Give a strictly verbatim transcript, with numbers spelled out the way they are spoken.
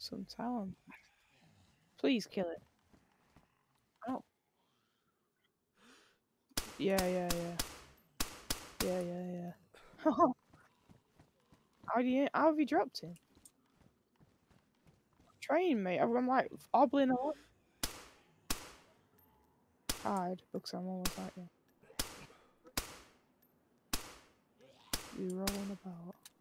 some talent. Please kill it. Oh. Yeah, yeah, yeah. Yeah, yeah, yeah. How do you, how have you dropped him? Train me. I'm like hobbling along. Hide, because I'm almost at you. You rolling about.